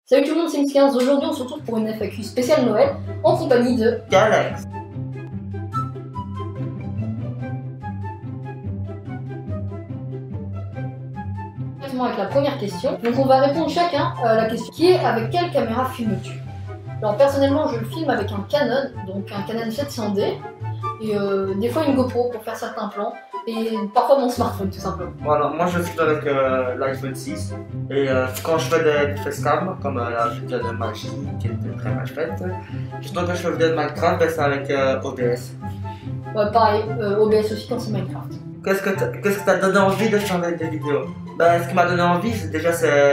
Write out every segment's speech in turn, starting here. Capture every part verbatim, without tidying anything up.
Salut tout le monde, c'est Miss quinze. Aujourd'hui on se retrouve pour une F A Q spéciale Noël en compagnie de Galax. Avec la première question. Donc on va répondre chacun à la question qui est: avec quelle caméra filmes-tu? Alors personnellement je le filme avec un Canon, donc un Canon sept cents D, et euh, des fois une GoPro pour faire certains plans, et parfois mon smartphone tout simplement. Voilà, moi je filme avec euh, l'iPhone six, et euh, quand je fais des, des facecam, comme euh, la vidéo de Magie qui était très mal faite, justement quand je fais des vidéos de Minecraft, ben, c'est avec euh, O B S. Ouais, pareil, euh, O B S aussi quand c'est Minecraft. Qu'est-ce que t'as qu'est-ce que t'as donné envie de faire des vidéos? Ben, ce qui m'a donné envie, c'est déjà c'est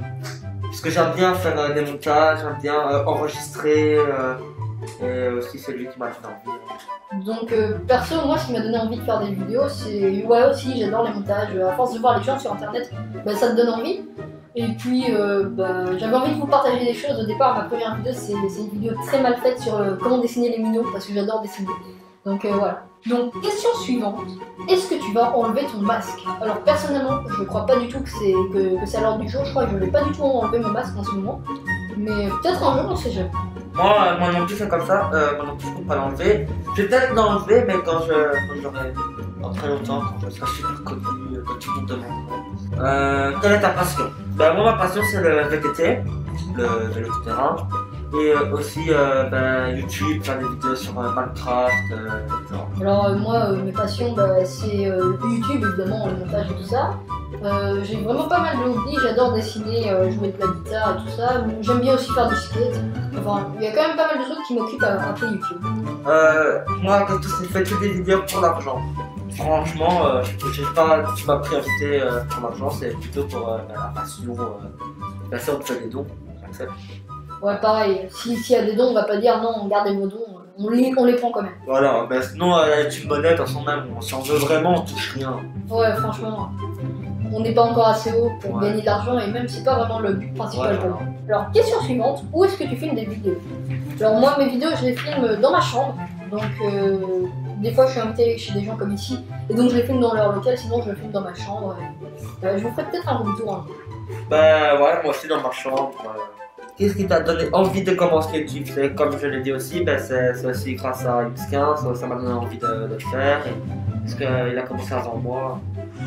parce que j'aime bien faire euh, des montages, j'aime bien euh, enregistrer, euh, et aussi c'est lui qui m'a donné envie. Donc euh, perso, moi ce qui m'a donné envie de faire des vidéos, c'est ouais aussi j'adore les montages. À force de voir les gens sur internet, bah, ça te donne envie. Et puis euh, bah, j'avais envie de vous partager des choses. Au départ, ma première vidéo c'est une vidéo très mal faite sur euh, comment dessiner les minots parce que j'adore dessiner. Donc euh, voilà. Donc question suivante, est-ce que tu vas enlever ton masque? Alors personnellement, je crois pas du tout que c'est que, que c'est à l'ordre du jour. Je crois que je vais pas du tout enlever mon masque en ce moment. Mais peut-être un jour, on sait jamais. Moi, euh, moi non plus c'est comme ça, euh, moi non plus je compte pas l'enlever. Je vais peut-être l'enlever, mais quand je quand j'aurai dans très longtemps, quand je serai super connu, euh, quand tout le monde demande. Euh, quelle est ta passion? Ben moi ma passion c'est le V T T, le vélo tout terrain, et euh, aussi euh, ben, YouTube, faire des vidéos sur euh, Minecraft, euh, genre. Alors euh, moi, euh, mes passions, bah, c'est euh, YouTube évidemment, le montage et tout ça. Euh, j'ai vraiment pas mal de hobbies, j'adore dessiner, euh, jouer de la guitare et tout ça. J'aime bien aussi faire du skate. Enfin, il y a quand même pas mal de trucs qui m'occupent après YouTube. Euh, moi, quand tout s'est fait, que des vidéos pour l'argent. Franchement, euh, j'ai pas ma priorité euh, pour l'argent, c'est plutôt pour euh, la passion. Euh, la sœur me fait des dons, j'accepte. Ouais, pareil, s'il y a des dons, on va pas dire non, gardez vos dons, on les, on les prend quand même. Voilà, ben sinon, euh, la YouTube monnaie, en son même, si on veut vraiment, on touche rien. Ouais, franchement, on n'est pas encore assez haut pour Ouais. gagner de l'argent et même c'est pas vraiment le but principal Ouais, pour moi. Alors, question suivante, où est-ce que tu filmes des vidéos? Alors, moi, mes vidéos, je les filme dans ma chambre, donc euh, des fois je suis invité chez des gens comme ici, et donc je les filme dans leur local, sinon je les filme dans ma chambre. Et, euh, je vous ferai peut-être un retour un jour. Ben ouais, moi aussi dans ma chambre. Euh, Qu'est-ce qui t'a donné envie de commencer YouTube? C'est comme je l'ai dit aussi, ben c'est aussi grâce à X quinze, ça m'a donné envie de, de le faire. Et, parce qu'il a commencé avant moi.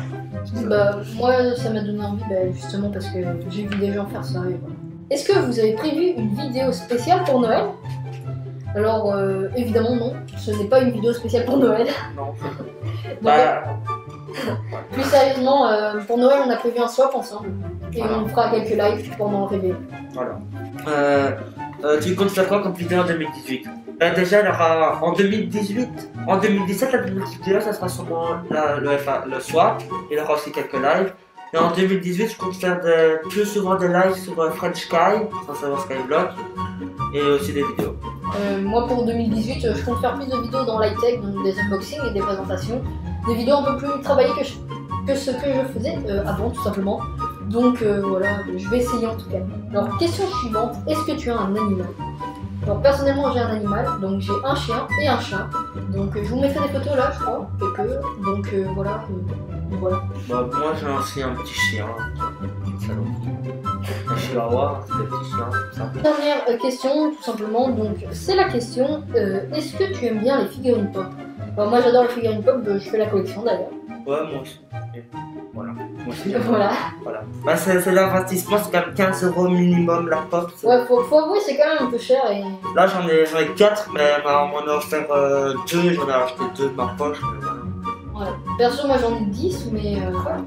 Bah, moi, ça m'a donné envie, bah, justement parce que j'ai vu des gens faire ça. Et voilà. Est-ce que vous avez prévu une vidéo spéciale pour Noël? Alors, euh, évidemment, non, ce n'est pas une vidéo spéciale pour Noël. Non. Donc, Bah, plus sérieusement, euh, pour Noël, on a prévu un swap ensemble. Et voilà. on fera quelques lives pendant le réveil. Voilà. Euh, euh, tu comptes faire quoi comme vidéo en deux mille dix-huit? Ben déjà, il y aura en deux mille dix-huit, en deux mille dix-sept, la vidéo, ça sera sûrement la, le, F A, le swap. Il y aura aussi quelques lives. Et en deux mille dix-huit, je compte faire de, plus souvent des lives sur euh, French Sky, sans savoir Skyblock, et aussi des vidéos. Euh, moi, pour deux mille dix-huit, je compte faire plus de vidéos dans l'high-tech, donc des unboxings et des présentations. Des vidéos un peu plus travaillées que, je, que ce que je faisais euh, avant, tout simplement. Donc euh, voilà, je vais essayer en tout cas. Alors, question suivante, est-ce que tu as un animal? Alors, personnellement, j'ai un animal, donc j'ai un chien et un chat. Donc euh, je vous mettrai des photos là, je crois, quelques. Donc euh, voilà, euh, voilà. Bah, moi, j'ai aussi un petit chien, un petit salon. Un chihuahua, c'est des petits chiens, ça. Dernière euh, question, tout simplement, donc c'est la question, euh, est-ce que tu aimes bien les figurines pop? Alors, moi j'adore les figurines pop, euh, je fais la collection d'ailleurs. Ouais, moi aussi. Et voilà. Moi aussi. Voilà. Voilà. Bah, c'est l'investissement, c'est quand même quinze euros minimum la pop. Ouais, faut, faut avouer, c'est quand même un peu cher et... Là, j'en ai, ai quatre, mais on m'en a offert euh, deux, j'en ai acheté deux de ma poche. Mais voilà. Voilà. Perso, moi j'en ai dix, mais euh, voilà.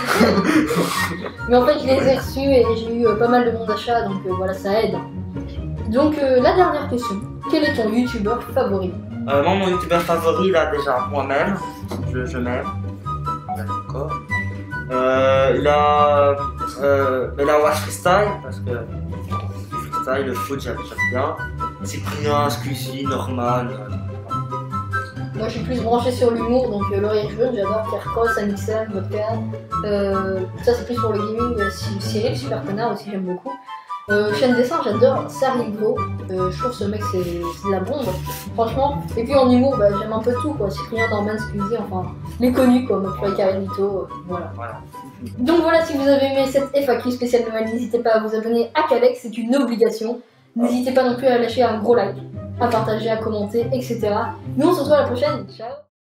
Mais en fait, je les ai reçus et j'ai eu euh, pas mal de bons d'achat, donc euh, voilà, ça aide. Donc, euh, la dernière question, quel est ton youtubeur favori? Euh, moi, mon youtubeur favori, là, déjà, moi-même, je, je m'aime. D'accord. Euh, il a. Euh, il a Watch Freestyle, parce que. Le freestyle, le foot, j'aime bien. Cyprien, Squeezie, Norman. Euh, Moi, je suis plus branché sur l'humour, donc euh, Laurie Jaune, j'adore Kerkos, Amixem, Vodka. Euh, ça, c'est plus pour le gaming. Euh, Cyril, Super Connard aussi, j'aime beaucoup. Euh, chaîne dessin, j'adore Sarigro. Euh, je trouve ce mec c'est c'est de la bombe, franchement. Et puis en humour, bah, j'aime un peu tout quoi. Cyprien, Norman, Squeezie, enfin les connus quoi. McFly, Carlito, euh, voilà. Voilà. Donc voilà, si vous avez aimé cette F A Q spéciale Noël, n'hésitez pas à vous abonner à Calex, c'est une obligation. N'hésitez pas non plus à lâcher un gros like, à partager, à commenter, et cetera. Nous on se retrouve à la prochaine. Ciao.